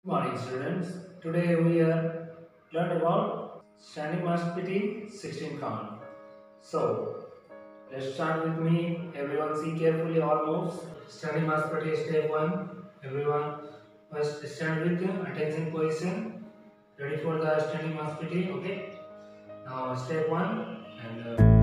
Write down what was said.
Good morning students. Today we are learn about standing mass PT 16 count. So let's start with me. Everyone see carefully all moves. Standing mass PT step 1. Everyone first stand with attention position. Ready for the standing mass PT. Okay. Now step 1 and